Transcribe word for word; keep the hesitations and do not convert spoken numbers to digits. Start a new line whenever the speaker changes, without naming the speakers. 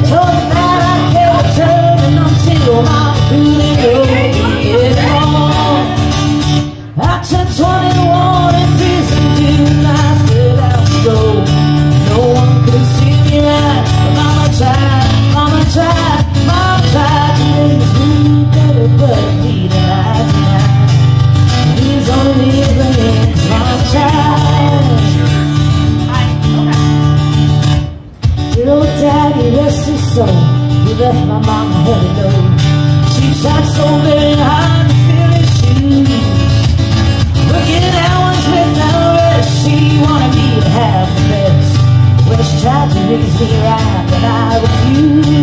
told me that I kept returning until my feeling drove me headlong. I turned twenty-one in prison, two nights without to go. No one could see me right, but Mama tried, Mama tried, Mama tried to make me better, but he denied tonight. He's only living, Mama tried. Good old daddy, rest his soul, he left my mama heavy load. She tried so very hard to fill his shoes, working hours without rest. She wanted me to have the best. Well, she tried to raise me right, but I refused.